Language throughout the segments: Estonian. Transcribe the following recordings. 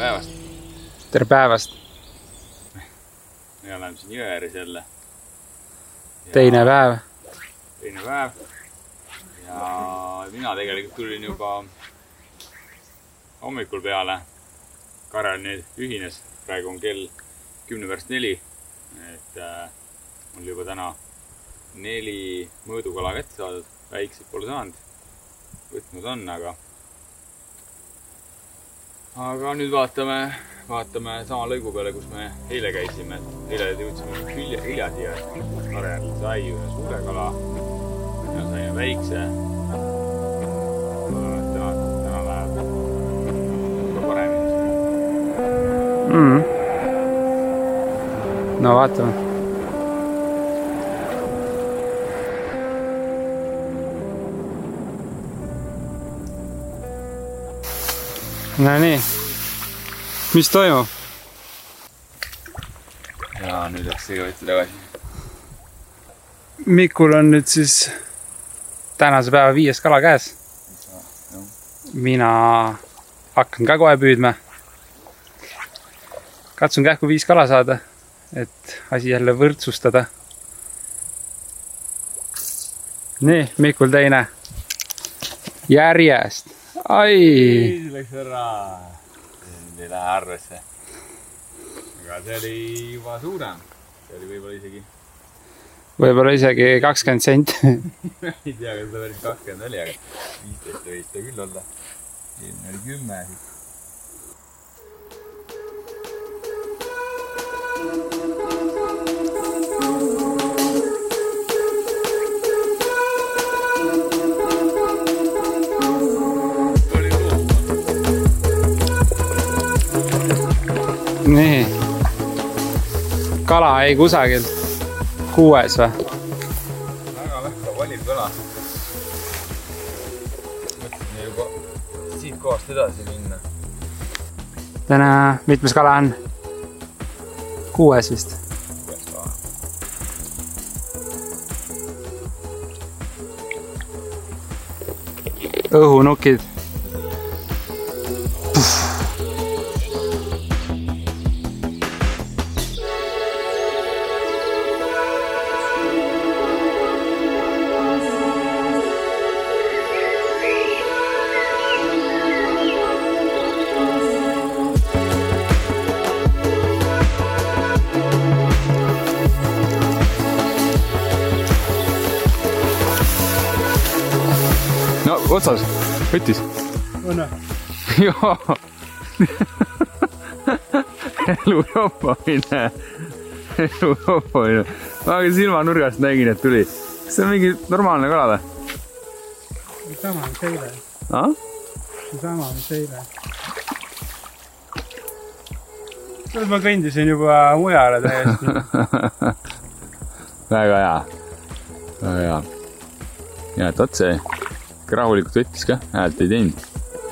päevast. Tere päevast. Me oleme siin Jõeääres jälle. Teine päev. Ja mina tegelikult tulin juba hommikul peale. Karel nüüd ühines. Praegu on kell 10:04. Et mul juba täna 4 mõõdukala kätte saadud. Väikseid pole saanud. Võtnud on, aga nüüd vaatame sama lõigu peale, kus me eile käisime. Eile jõudsime hilja siia. Karel sai ühe suure kala ja saime väikse. Täna läheb ka paremini. No vaatame. No nii. Mis toimub? Ja nüüd läks see võtta tagasi. Mikul on nüüd siis tänase päeva 5. kala käes. Mina hakkan ka kohe püüdma. Katsun kähku 5 kala saada, et asi jälle võrdsustada. Nii, Mikul teine. Järjest. Ai! Läks ära. Ei lähe arvesse. Aga see oli juba suurem. See oli võib-olla isegi 20 sent. Ei tea, kas ta päris 20 oli, aga 15 võis ta küll olla. Siin oli 10. Nii. Kala ei kusagil. 6 või? Väga valib kala. Mõtlesin juba siit kohast edasi minna. Täna mitmes kala on? 6 vist. Õhunukid. No, otsas. Võttis. Õnne. Joo. Elu joppamine. Aga silmanurgast nägin, et tuli. Kas see on mingi normaalne kala või? Sama mis eile. Sama mis eile. Nüüd ma kõndisin juba mujale täiesti. Väga hea. Väga hea. Ja, et otse rahulikult võttis ka, häält ei teinud.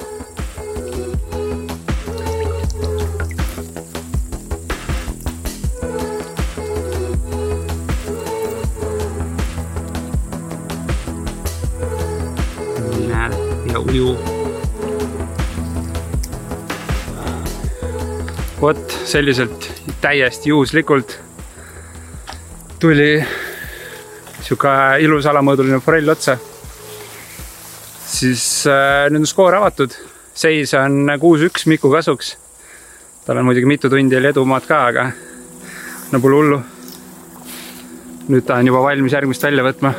Näed, ja uju. Vot selliselt täiesti juhuslikult tuli siuke ilus alamõõduline forell otsa. Siis nüüd on skoor avatud. Seis on 6-1 Miku kasuks. Tal on muidugi mitu tundi edumaad ka, aga no pole hullu. Nüüd ta on juba valmis järgmist välja võtma.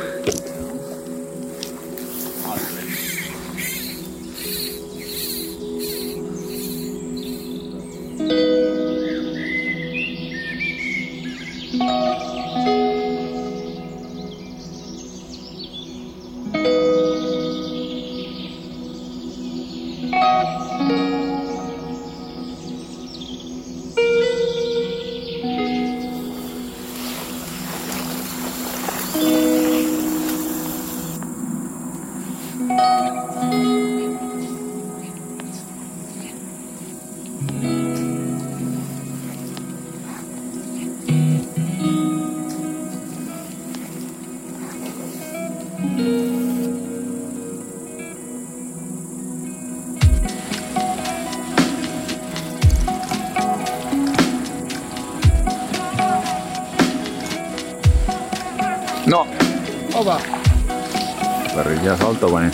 Oba! Päris hea salto pani.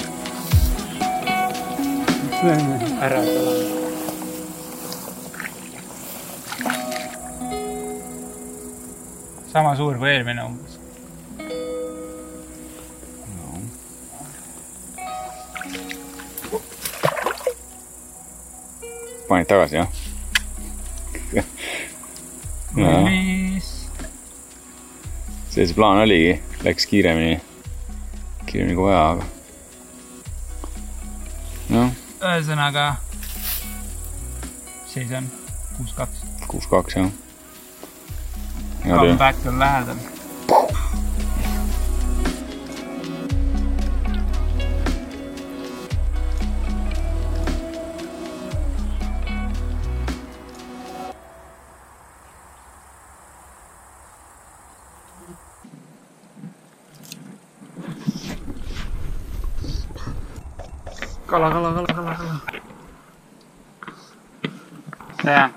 Ära tala. Sama suur kui eelmine umbes. No. Panid tagasi, jah? Release! See plaan oligi. Läks kiiremini kui vaja, aga... No. Ühesõnaga seis on 6-2. 6-2, jah. Comeback on lähedal. Kala. Jaa.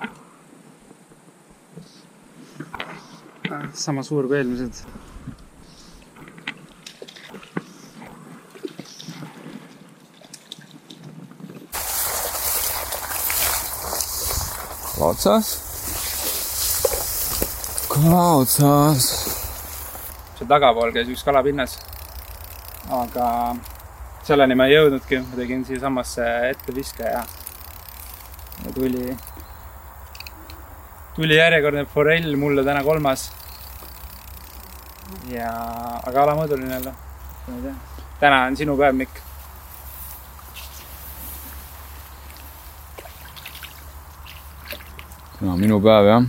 Sama suur kui eelmised. Kala otsas. See tagapool käis üks kalapinnas. Aga selleni ma ei jõudnudki. Ma tegin siia samasse ette viske ja tuli järjekordne forell mulle täna 3. Aga alamõõduline jälle. Täna on sinu päev, Mikk. No, minu päev, jah.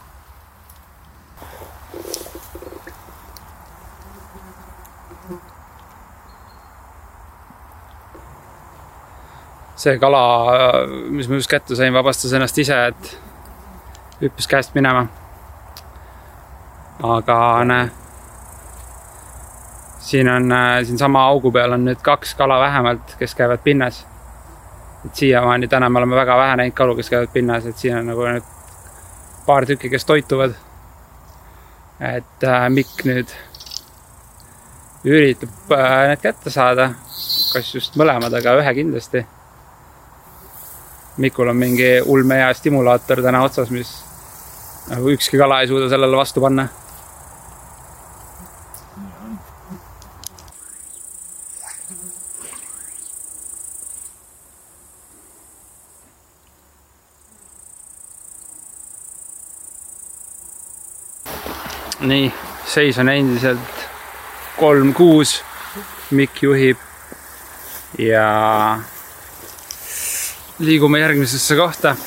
See kala, mis ma just kätte sain, vabastas ennast ise, et hüppes käest minema. Aga näe, siin sama augu peal on nüüd 2 kala vähemalt, kes käivad pinnas. Et siiamaani täna me oleme väga vähe näinud kalu, kes käivad pinnas, et siin on nagu nüüd paar tükki, kes toituvad. Et Mikk nüüd üritab need kätte saada, kas just mõlemad, aga ühe kindlasti. Mikul on mingi ulme hea stimulaator täna otsas, mis nagu ükski kala ei suuda sellele vastu panna. Nii, seis on endiselt 3-6. Mikk juhib ja liigume järgmisesse kohta.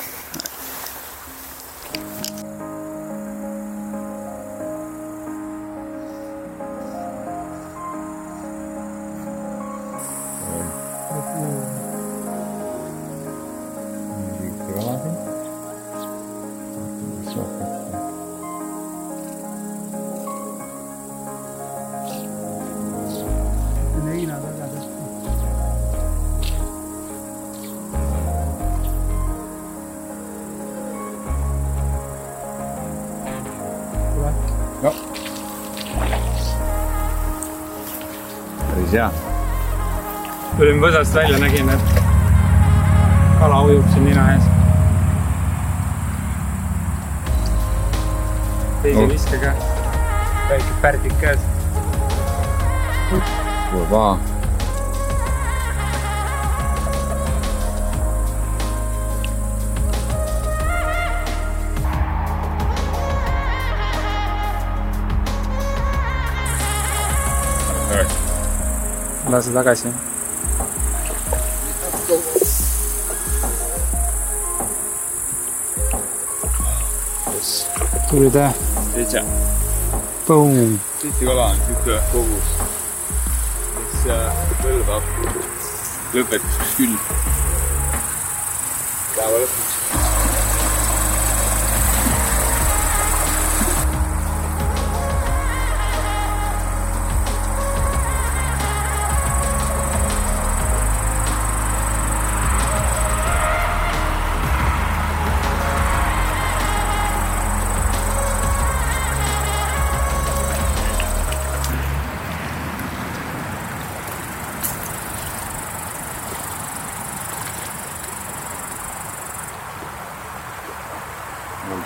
No. Päris hea. Tulin võsast välja, nägin, et kala ujub siin nina ees. Teise viske ka. Väike pärdik käes. Kuule paha. Lase tagasi. Tuli tää. 7. Boom. Tihti kala on siuke kogus, mis põlvab lõpetuseks küll. Päeva lõpuks.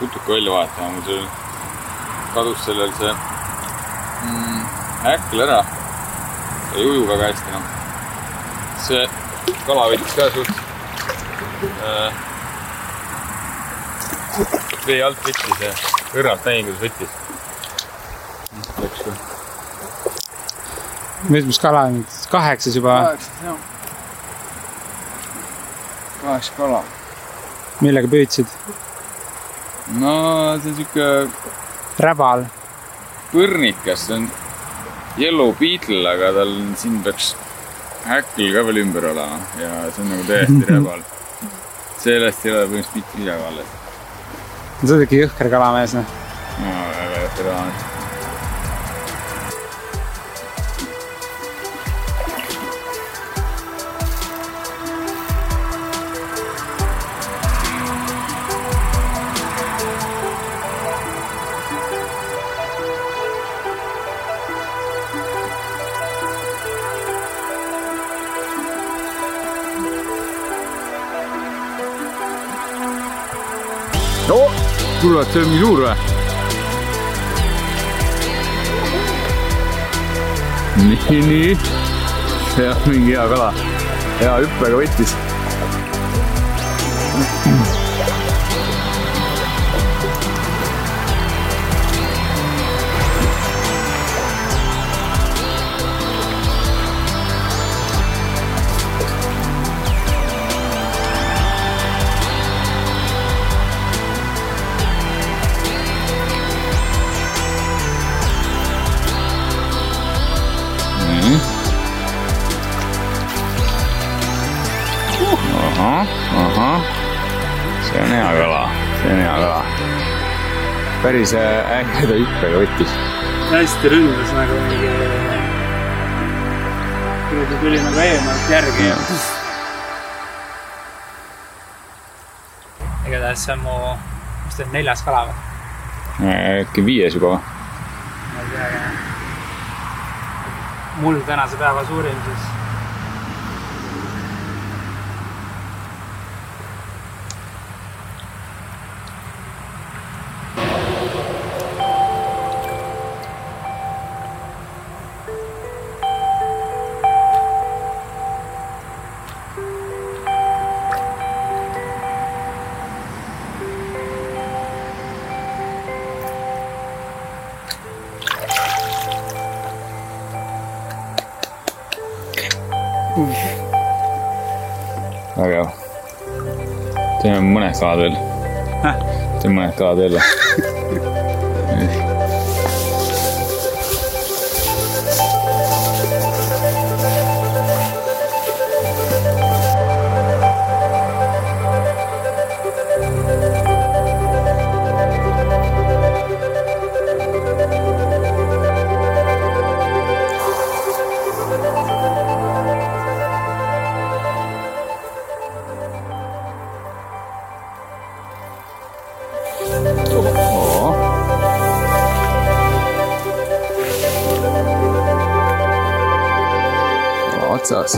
putuka välja vahetama, mul seal kadus sellel see häkkel ära. Ei uju väga hästi enam. See kala võttis ka suht vee alt võttis ja õrnalt nägin, kuidas võttis. Läks küll. Nüüd mis kala on? 8 juba? 8, jah. 8 kala. Millega püüdsid? No see on siuke Räbal? Põrnikas, see on yellow beetle, aga tal siin peaks häkkel ka veel ümber olema ja see on nagu täiesti räbal. Sellest ei ole põhimõtteliselt mitte midagi alles. See on ikka jõhker kalamees, noh. No, väga jõhker kalamees. Kuule, see on mingi suur või? Nii. See on mingi hea kala. Hea hüppega võttis. Aha. See on hea kala. Päris ägeda hüppega võttis. Hästi ründas nagu mingi... Kui tuli nagu eemalt järgi. Igatahes see on mu... Mis teed 4. kala või? Äkki 5 juba või? Ma ei tea. Mul tänase päeva suurim siis. Väga hea. Teeme mõned kalad veel. Teeme mõned kalad veel. Otsas.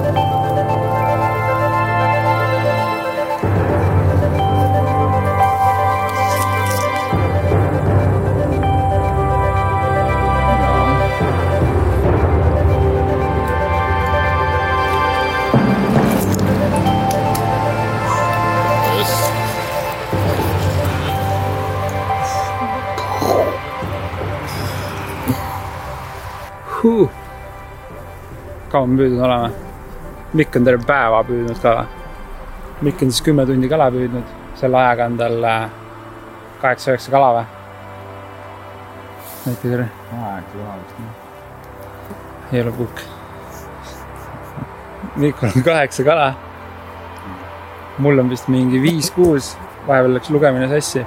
Kaua me püüdnud olema? Mikk on terve päeva püüdnud kala. Mikk on siis 10 tundi kala püüdnud. Selle ajaga on tal 8-9 kala või? Näite tere. 8 kala vist. Yellow book. Mikk on 8 kala. Mul on vist mingi 5-6. Vahepeal läks lugemine sassi.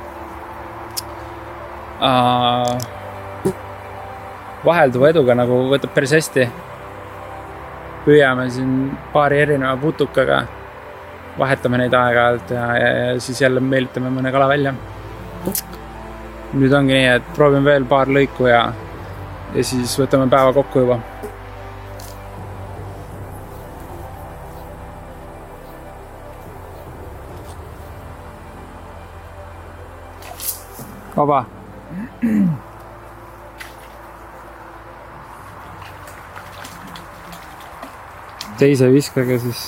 Vahelduva eduga nagu võtab päris hästi. Püüame siin paari erineva putukaga. Vahetame neid aeg-ajalt ja siis jälle meelitame mõne kala välja. Nüüd ongi nii, et proovime veel paar lõiku ja siis võtame päeva kokku juba. vaba. Teise viskage siis.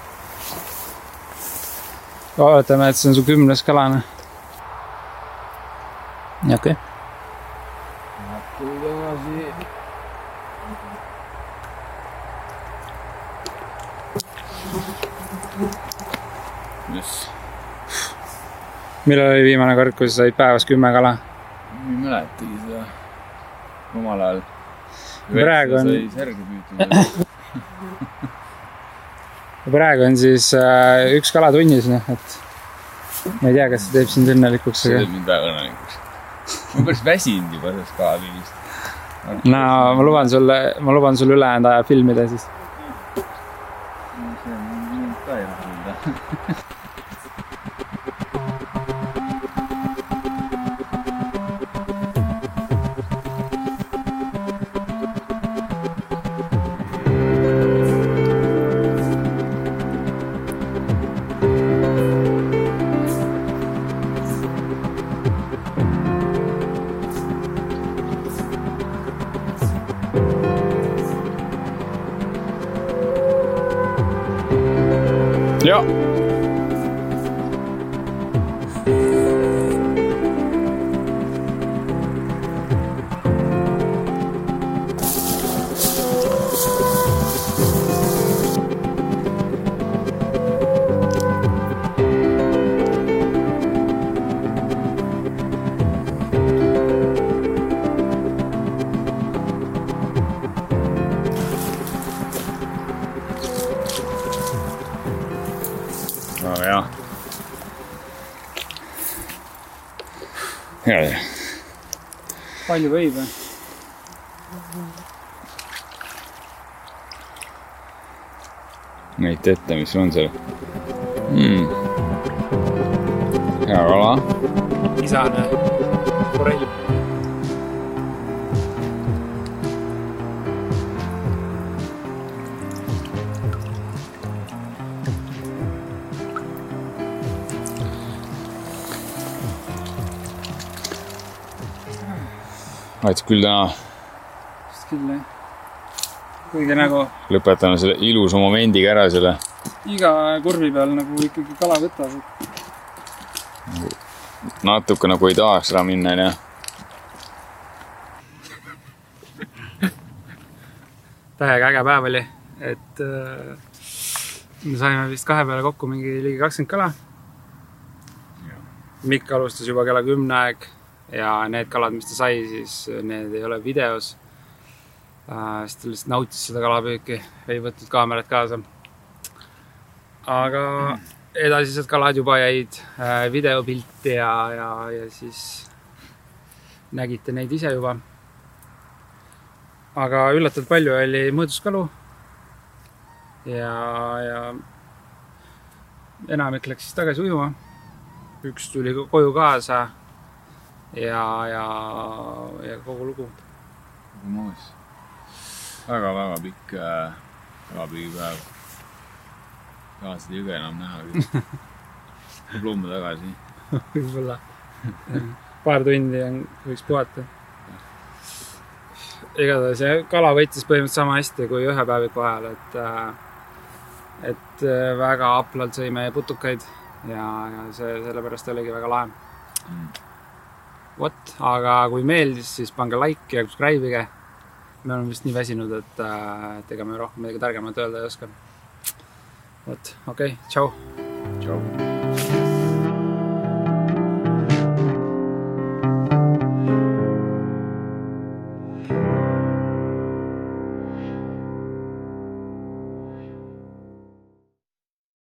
Oletame, et see on su 10. kalane. Okei. Millal oli viimane kord, kui sa said päevas 10 kala? Ei mäletagi seda omal ajal. Praegu on... Sai särgi püütud. Praegu on siis 1 kala tunnis, et ma ei tea, kas see teeb sind õnnelikuks. See teeb mind väga õnnelikuks. Ma päris väsinud juba sellest kalapüügist. No, ma luban sulle ülejäänud aja filmida siis. See on ka ei rahulda. Joo. Ja. Ja. Palju võib või? Näita ette, mis on seal. Hea kala. Isane forell. Aits küll täna. Vist küll, jah. Kuigi nagu... Lõpetame selle ilusa momendiga ära selle. Iga kurvi peal nagu ikkagi kala võtab. Natuke nagu ei tahaks ära minna, jah. Täiega äge päev oli, et me saime vist 2 peale kokku mingi ligi 20 kala. Mikk alustas juba kella 10 aeg. Ja need kalad, mis ta sai, siis need ei ole videos. Siis ta lihtsalt nautis seda kalapüüki, ei võtnud kaamerat kaasa. Aga edasised kalad juba jäid videopilti ja siis nägite neid ise juba. Aga üllatavalt palju oli mõõduskalu ja enamik läks siis tagasi ujuma. Üks tuli koju kaasa. Ja kogu lugu. Kogu moos. Väga pikk kalapüügipäev. Kaasad jõge enam näha küll. Loome tagasi. Võib-olla. Paar tundi võiks puhata. Igatahes kala võitis põhimõtteliselt sama hästi kui 1 päeviku ajal, et väga aplalt sõime putukaid ja sellepärast oligi väga lahe. Vot, aga kui meeldis, siis pange like ja subscribe'ige. Me oleme vist nii väsinud, et ega me rohkem midagi targemat öelda ei oska. Vot, okei, tšau. Tšau.